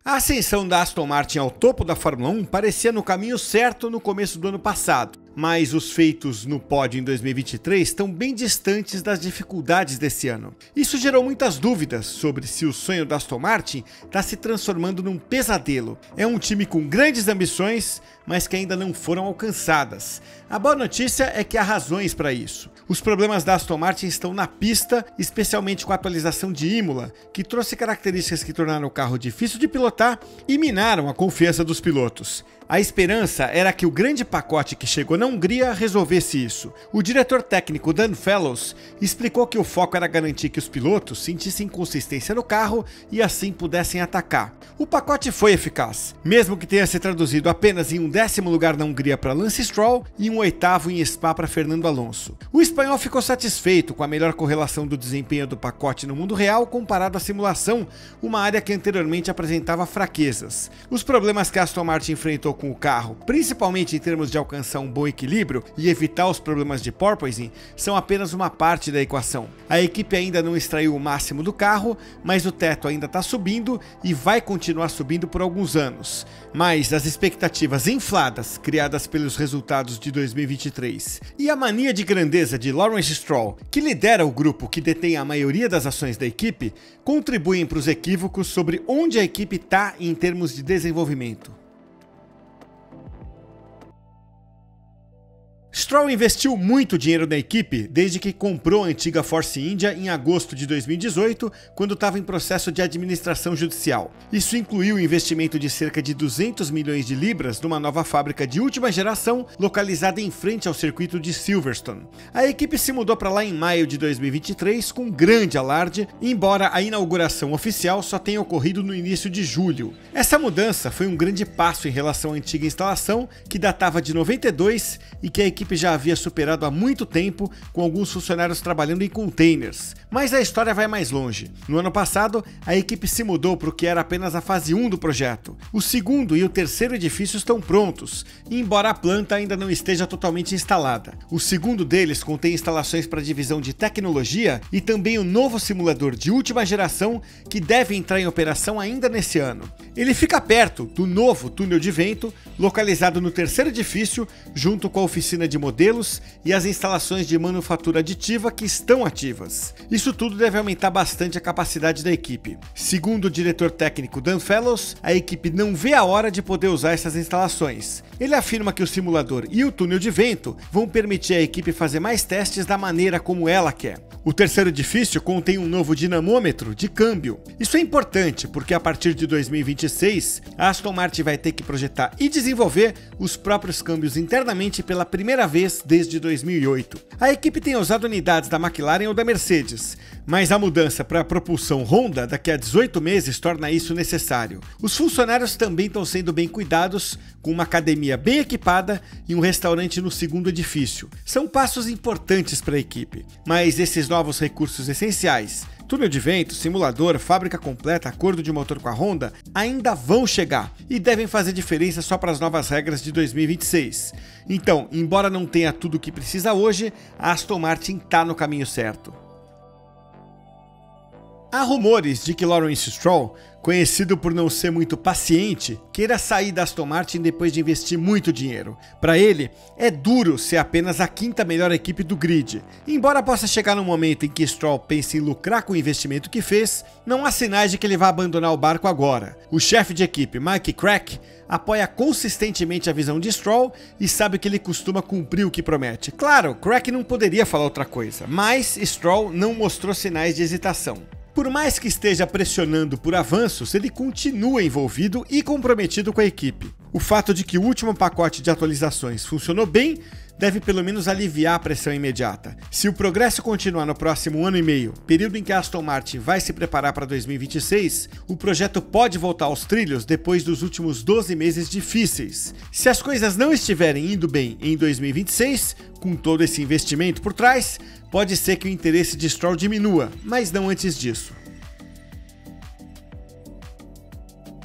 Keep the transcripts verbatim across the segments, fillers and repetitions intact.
A ascensão da Aston Martin ao topo da Fórmula um parecia no caminho certo no começo do ano passado, mas os feitos no pódio em dois mil e vinte e três estão bem distantes das dificuldades desse ano. Isso gerou muitas dúvidas sobre se o sonho da Aston Martin está se transformando num pesadelo. É um time com grandes ambições, mas que ainda não foram alcançadas. A boa notícia é que há razões para isso. Os problemas da Aston Martin estão na pista, especialmente com a atualização de Imola, que trouxe características que tornaram o carro difícil de pilotar e minaram a confiança dos pilotos. A esperança era que o grande pacote que chegou na Hungria resolvesse isso. O diretor técnico Dan Fellows explicou que o foco era garantir que os pilotos sentissem consistência no carro e assim pudessem atacar. O pacote foi eficaz, mesmo que tenha se traduzido apenas em um décimo lugar na Hungria para Lance Stroll e um oitavo em Spa para Fernando Alonso. O espanhol ficou satisfeito com a melhor correlação do desempenho do pacote no mundo real comparado à simulação, uma área que anteriormente apresentava fraquezas. Os problemas que a Aston Martin enfrentou com o carro, principalmente em termos de alcançar um bom equilíbrio e evitar os problemas de porpoising, são apenas uma parte da equação. A equipe ainda não extraiu o máximo do carro, mas o teto ainda está subindo e vai continuar subindo por alguns anos. Mas as expectativas infladas criadas pelos resultados de dois mil e vinte e três e a mania de grandeza de Lawrence Stroll, que lidera o grupo que detém a maioria das ações da equipe, contribuem para os equívocos sobre onde a equipe está em termos de desenvolvimento. Stroll investiu muito dinheiro na equipe desde que comprou a antiga Force India em agosto de dois mil e dezoito, quando estava em processo de administração judicial. Isso incluiu o investimento de cerca de duzentos milhões de libras numa nova fábrica de última geração localizada em frente ao circuito de Silverstone. A equipe se mudou para lá em maio de dois mil e vinte e três com grande alarde, embora a inauguração oficial só tenha ocorrido no início de julho. Essa mudança foi um grande passo em relação à antiga instalação, que datava de noventa e dois e que a equipe já havia superado há muito tempo, com alguns funcionários trabalhando em containers. Mas a história vai mais longe. No ano passado, a equipe se mudou para o que era apenas a fase um do projeto. O segundo e o terceiro edifício estão prontos, embora a planta ainda não esteja totalmente instalada. O segundo deles contém instalações para a divisão de tecnologia e também o novo simulador de última geração, que deve entrar em operação ainda nesse ano. Ele fica perto do novo túnel de vento, localizado no terceiro edifício, junto com a oficina de modelos e as instalações de manufatura aditiva que estão ativas. Isso tudo deve aumentar bastante a capacidade da equipe. Segundo o diretor técnico Dan Fellows, a equipe não vê a hora de poder usar essas instalações. Ele afirma que o simulador e o túnel de vento vão permitir à equipe fazer mais testes da maneira como ela quer. O terceiro edifício contém um novo dinamômetro de câmbio. Isso é importante porque a partir de dois mil e vinte e seis, a Aston Martin vai ter que projetar e desenvolver os próprios câmbios internamente pela primeira vez desde dois mil e oito. A equipe tem usado unidades da McLaren ou da Mercedes, mas a mudança para a propulsão Honda daqui a dezoito meses torna isso necessário. Os funcionários também estão sendo bem cuidados, com uma academia bem equipada e um restaurante no segundo edifício. São passos importantes para a equipe, mas esses novos recursos essenciais, túnel de vento, simulador, fábrica completa, acordo de motor com a Honda, ainda vão chegar e devem fazer diferença só para as novas regras de dois mil e vinte e seis. Então, embora não tenha tudo o que precisa hoje, a Aston Martin está no caminho certo. Há rumores de que Lawrence Stroll, conhecido por não ser muito paciente, queira sair da Aston Martin depois de investir muito dinheiro. Para ele, é duro ser apenas a quinta melhor equipe do grid. Embora possa chegar num momento em que Stroll pense em lucrar com o investimento que fez, não há sinais de que ele vá abandonar o barco agora. O chefe de equipe, Mike Crack, apoia consistentemente a visão de Stroll e sabe que ele costuma cumprir o que promete. Claro, Crack não poderia falar outra coisa, mas Stroll não mostrou sinais de hesitação. Por mais que esteja pressionando por avanços, ele continua envolvido e comprometido com a equipe. O fato de que o último pacote de atualizações funcionou bem deve pelo menos aliviar a pressão imediata. Se o progresso continuar no próximo ano e meio, período em que a Aston Martin vai se preparar para dois mil e vinte e seis, o projeto pode voltar aos trilhos depois dos últimos doze meses difíceis. Se as coisas não estiverem indo bem em dois mil e vinte e seis, com todo esse investimento por trás, pode ser que o interesse de Stroll diminua, mas não antes disso.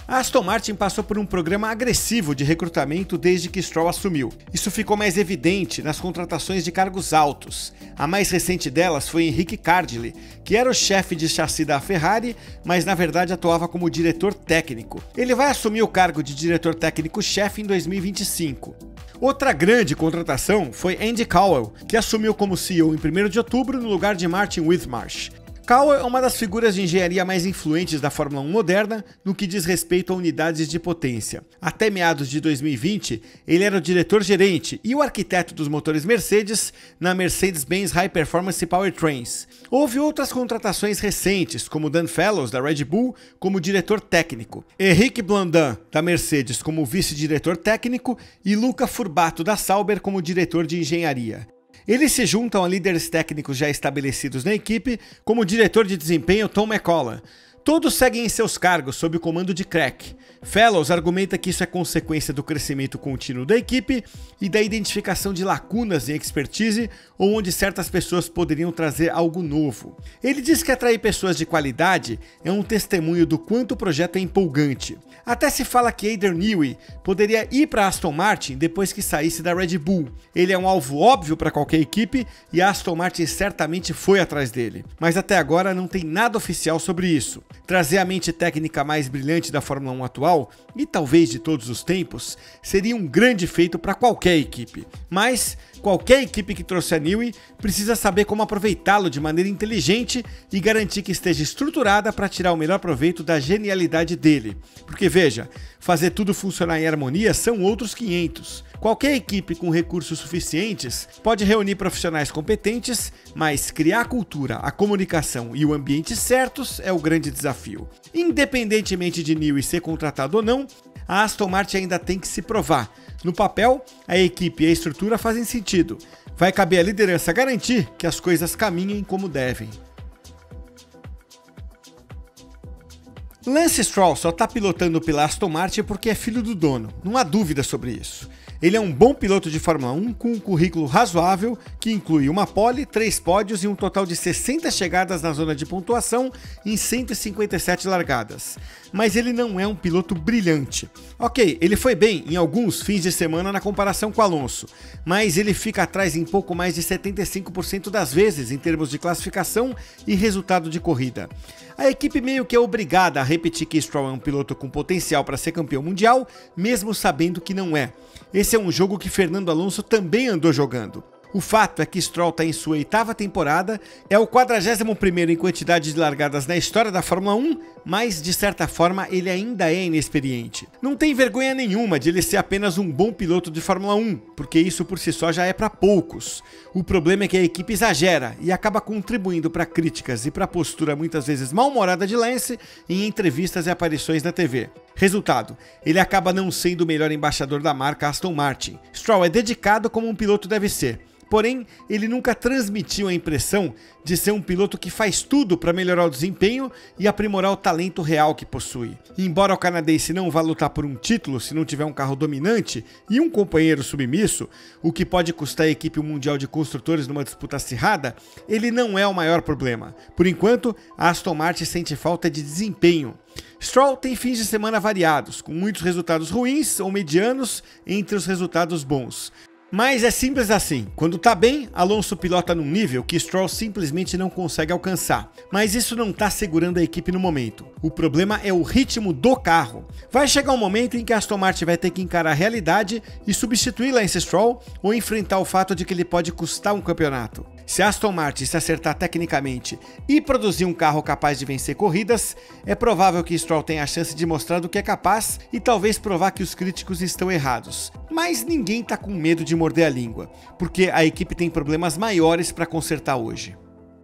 A Aston Martin passou por um programa agressivo de recrutamento desde que Stroll assumiu. Isso ficou mais evidente nas contratações de cargos altos. A mais recente delas foi Enrique Cardilli, que era o chefe de chassi da Ferrari, mas na verdade atuava como diretor técnico. Ele vai assumir o cargo de diretor técnico-chefe em dois mil e vinte e cinco. Outra grande contratação foi Andy Cowell, que assumiu como C E O em primeiro de outubro no lugar de Martin Whitmarsh. Cowell é uma das figuras de engenharia mais influentes da Fórmula um moderna no que diz respeito a unidades de potência. Até meados de dois mil e vinte, ele era o diretor-gerente e o arquiteto dos motores Mercedes na Mercedes-Benz High Performance Powertrains. Houve outras contratações recentes, como Dan Fellows, da Red Bull, como diretor técnico, Henrique Blandin, da Mercedes, como vice-diretor técnico e Luca Furbato, da Sauber, como diretor de engenharia. Eles se juntam a líderes técnicos já estabelecidos na equipe, como o diretor de desempenho Tom McCullough. Todos seguem em seus cargos sob o comando de Crack. Fellows argumenta que isso é consequência do crescimento contínuo da equipe e da identificação de lacunas em expertise ou onde certas pessoas poderiam trazer algo novo. Ele diz que atrair pessoas de qualidade é um testemunho do quanto o projeto é empolgante. Até se fala que Adrian Newey poderia ir para a Aston Martin depois que saísse da Red Bull. Ele é um alvo óbvio para qualquer equipe e a Aston Martin certamente foi atrás dele. Mas até agora não tem nada oficial sobre isso. Trazer a mente técnica mais brilhante da Fórmula um atual, e talvez de todos os tempos, seria um grande feito para qualquer equipe. Mas qualquer equipe que trouxe a Newey precisa saber como aproveitá-lo de maneira inteligente e garantir que esteja estruturada para tirar o melhor proveito da genialidade dele. Porque veja, fazer tudo funcionar em harmonia são outros quinhentos. Qualquer equipe com recursos suficientes pode reunir profissionais competentes, mas criar a cultura, a comunicação e o ambiente certos é o grande desafio. Independentemente de Newey ser contratado ou não, a Aston Martin ainda tem que se provar. No papel, a equipe e a estrutura fazem sentido. Vai caber à liderança garantir que as coisas caminhem como devem. Lance Stroll só está pilotando pela Aston Martin porque é filho do dono, não há dúvida sobre isso. Ele é um bom piloto de Fórmula um com um currículo razoável que inclui uma pole, três pódios e um total de sessenta chegadas na zona de pontuação em cento e cinquenta e sete largadas. Mas ele não é um piloto brilhante. Ok, ele foi bem em alguns fins de semana na comparação com Alonso, mas ele fica atrás em pouco mais de setenta e cinco por cento das vezes em termos de classificação e resultado de corrida. A equipe meio que é obrigada a repetir que Stroll é um piloto com potencial para ser campeão mundial, mesmo sabendo que não é. Esse é um jogo que Fernando Alonso também andou jogando. O fato é que Stroll está em sua oitava temporada, é o quadragésimo primeiro em quantidade de largadas na história da Fórmula um, mas de certa forma ele ainda é inexperiente. Não tem vergonha nenhuma de ele ser apenas um bom piloto de Fórmula um, porque isso por si só já é para poucos. O problema é que a equipe exagera e acaba contribuindo para críticas e para a postura muitas vezes mal-humorada de Lance em entrevistas e aparições na T V. Resultado, ele acaba não sendo o melhor embaixador da marca Aston Martin. Stroll é dedicado como um piloto deve ser. Porém, ele nunca transmitiu a impressão de ser um piloto que faz tudo para melhorar o desempenho e aprimorar o talento real que possui. Embora o canadense não vá lutar por um título se não tiver um carro dominante e um companheiro submisso, o que pode custar a equipe mundial de construtores numa disputa acirrada, ele não é o maior problema. Por enquanto, a Aston Martin sente falta de desempenho. Stroll tem fins de semana variados, com muitos resultados ruins ou medianos entre os resultados bons. Mas é simples assim, quando tá bem, Alonso pilota num nível que Stroll simplesmente não consegue alcançar, mas isso não tá segurando a equipe no momento. O problema é o ritmo do carro. Vai chegar um momento em que a Aston Martin vai ter que encarar a realidade e substituir Lance Stroll ou enfrentar o fato de que ele pode custar um campeonato. Se a Aston Martin se acertar tecnicamente e produzir um carro capaz de vencer corridas, é provável que Stroll tenha a chance de mostrar do que é capaz e talvez provar que os críticos estão errados. Mas ninguém tá com medo de morder a língua, porque a equipe tem problemas maiores para consertar hoje.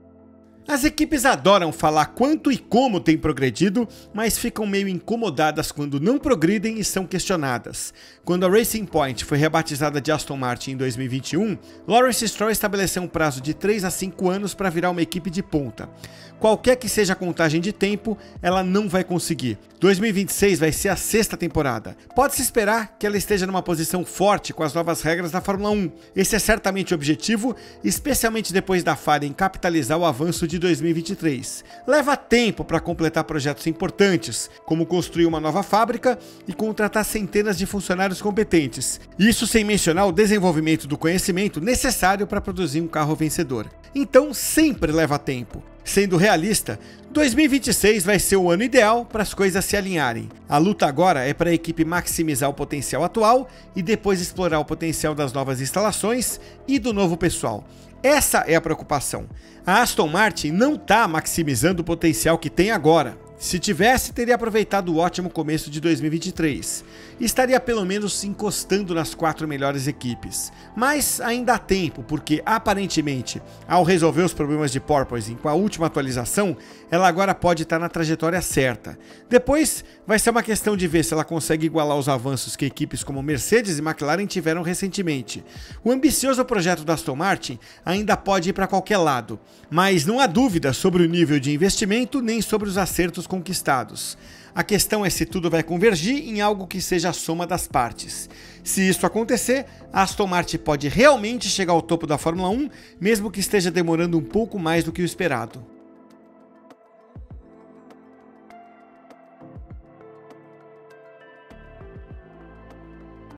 As equipes adoram falar quanto e como têm progredido, mas ficam meio incomodadas quando não progridem e são questionadas. Quando a Racing Point foi rebatizada de Aston Martin em dois mil e vinte e um, Lawrence Stroll estabeleceu um prazo de três a cinco anos para virar uma equipe de ponta. Qualquer que seja a contagem de tempo, ela não vai conseguir. dois mil e vinte e seis vai ser a sexta temporada. Pode-se esperar que ela esteja numa posição forte com as novas regras da Fórmula um. Esse é certamente o objetivo, especialmente depois da falha em capitalizar o avanço de de dois mil e vinte e três. Leva tempo para completar projetos importantes, como construir uma nova fábrica e contratar centenas de funcionários competentes. Isso sem mencionar o desenvolvimento do conhecimento necessário para produzir um carro vencedor. Então sempre leva tempo. Sendo realista, dois mil e vinte e seis vai ser o ano ideal para as coisas se alinharem. A luta agora é para a equipe maximizar o potencial atual e depois explorar o potencial das novas instalações e do novo pessoal. Essa é a preocupação. A Aston Martin não está maximizando o potencial que tem agora. Se tivesse, teria aproveitado o ótimo começo de dois mil e vinte e três. Estaria pelo menos se encostando nas quatro melhores equipes. Mas ainda há tempo, porque aparentemente, ao resolver os problemas de porpoising com a última atualização, ela agora pode estar na trajetória certa. Depois, vai ser uma questão de ver se ela consegue igualar os avanços que equipes como Mercedes e McLaren tiveram recentemente. O ambicioso projeto da Aston Martin ainda pode ir para qualquer lado, mas não há dúvida sobre o nível de investimento nem sobre os acertos conquistados. A questão é se tudo vai convergir em algo que seja a soma das partes. Se isso acontecer, a Aston Martin pode realmente chegar ao topo da Fórmula um, mesmo que esteja demorando um pouco mais do que o esperado.